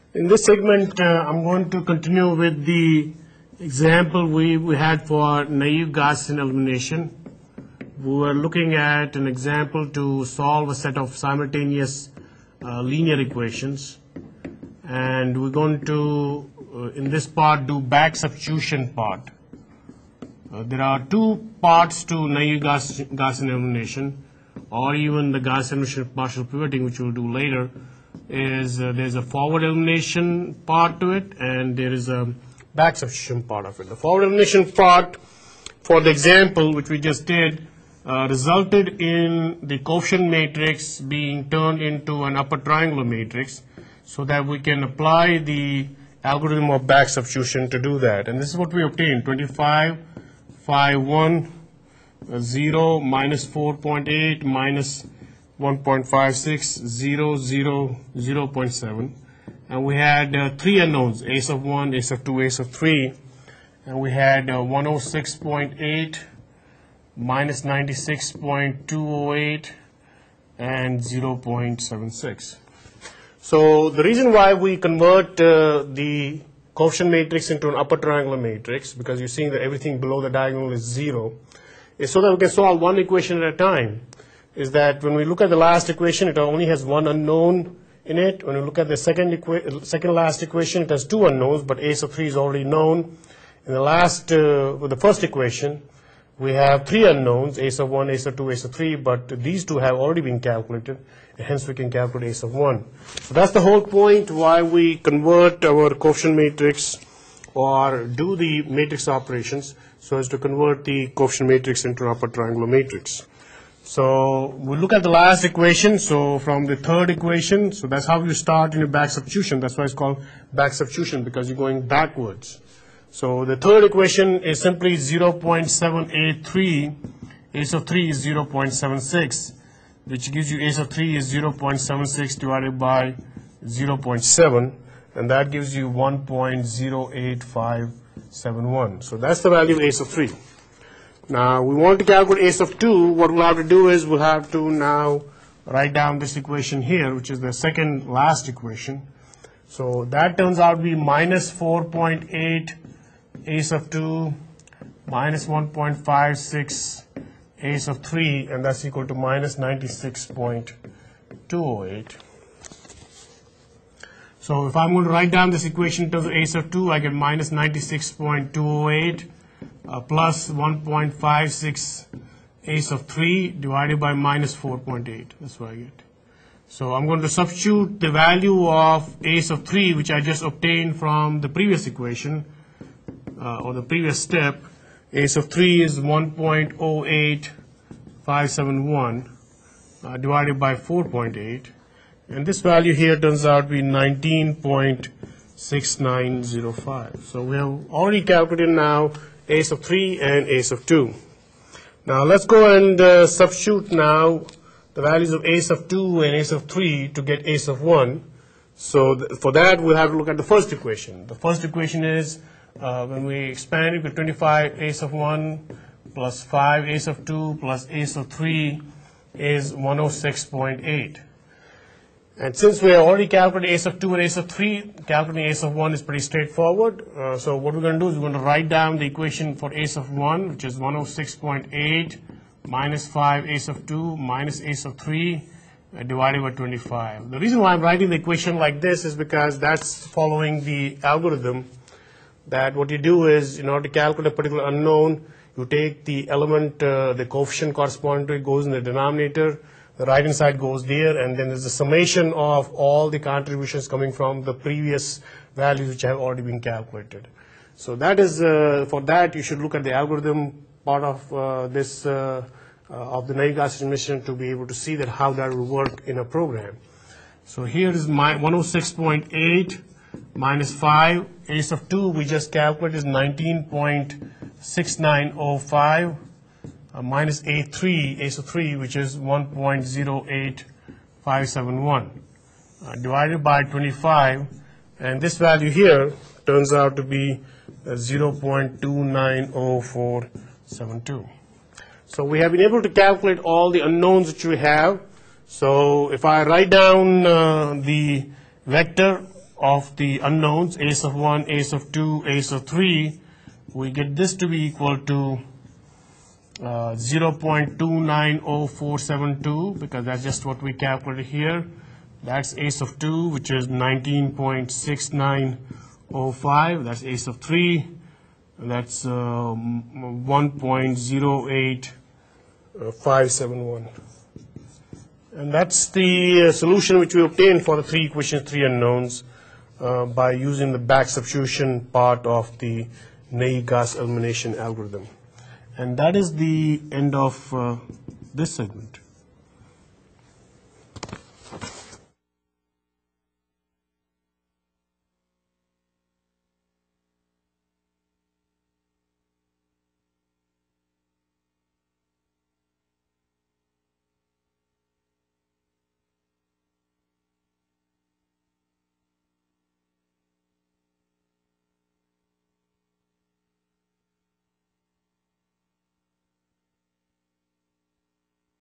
In this segment, I'm going to continue with the example we had for naive Gaussian elimination. We were looking at an example to solve a set of simultaneous linear equations, and we're going to, in this part, do back substitution part. There are two parts to naive Gaussian elimination, or even the Gaussian elimination partial pivoting, which we'll do later. There's a forward elimination part to it, and there is a back substitution part of it. The forward elimination part, for the example which we just did, resulted in the coefficient matrix being turned into an upper triangular matrix, so that we can apply the algorithm of back substitution to do that. And this is what we obtained: 25, 5, 1, 0, minus 4.8, minus 1.56, 0, 0, 0.7. And we had three unknowns: ace of 1, ace of 2, ace of 3. And we had 106.8, minus 96.208, and 0.76. So the reason why we convert the coefficient matrix into an upper triangular matrix, because you're seeing that everything below the diagonal is 0, is so that we can solve one equation at a time. Is that when we look at the last equation, it only has one unknown in it. When we look at the second last equation, it has two unknowns, but ace of 3 is already known. In the last, with the first equation, we have three unknowns: ace of 1, ace of 2, ace of 3, but these two have already been calculated, and hence we can calculate ace of 1. So that's the whole point why we convert our coefficient matrix, or do the matrix operations, so as to convert the coefficient matrix into an upper triangular matrix. So we look at the last equation. So from the third equation, so that's how you start in your back substitution. That's why it's called back substitution, because you're going backwards. So the third equation is simply 0.783. Ace of 3 is 0.76, which gives you ace of 3 is 0.76 divided by 0.7, and that gives you 1.08571. So that's the value of ace of 3. Now we want to calculate ace of 2. What we'll have to do is we'll have to now write down this equation here, which is the second last equation. So that turns out to be minus 4.8 ace of 2 minus 1.56 ace of 3, and that's equal to minus 96.208. So if I'm going to write down this equation in terms of ace of 2, I get minus 96.208 plus 1.56 ace of 3 divided by minus 4.8. That's what I get. So I'm going to substitute the value of ace of 3, which I just obtained from the previous equation, or the previous step. Ace of 3 is 1.08571 divided by 4.8. And this value here turns out to be 19.6905. So we have already calculated now ace of 3 and ace of 2. Now let's go and substitute now the values of ace of 2 and ace of 3 to get ace of 1. So for that we'll have to look at the first equation. The first equation is, when we expand it with 25 ace of 1 plus 5 ace of 2 plus ace of 3 is 106.8. And since we have already calculated ace of 2 and ace of 3, calculating ace of 1 is pretty straightforward. So what we're going to do is we're going to write down the equation for ace of 1, which is 106.8 minus 5 ace of 2 minus ace of 3 divided by 25. The reason why I'm writing the equation like this is because that's following the algorithm that what you do is, in order to calculate a particular unknown, you take the element, the coefficient corresponding to it goes in the denominator, the right hand side goes there, and then there's a summation of all the contributions coming from the previous values which have already been calculated. So that is, for that you should look at the algorithm part of this, of the naive Gaussian elimination, to be able to see that how that will work in a program. So here is my 106.8 minus 5 ace of 2 we just calculated is 19.6905 minus A3 ace of 3, which is 1.08571 divided by 25, and this value here turns out to be 0.290472. So we have been able to calculate all the unknowns which we have. So if I write down the vector of the unknowns, a sub 1, a sub 2, a sub 3, we get this to be equal to 0.290472, because that's just what we calculated here. That's a sub 2, which is 19.6905. That's a sub 3. That's 1.08571. And that's the solution which we obtained for the 3 equations, 3 unknowns, by using the back substitution part of the Gaussian elimination algorithm. And that is the end of this segment.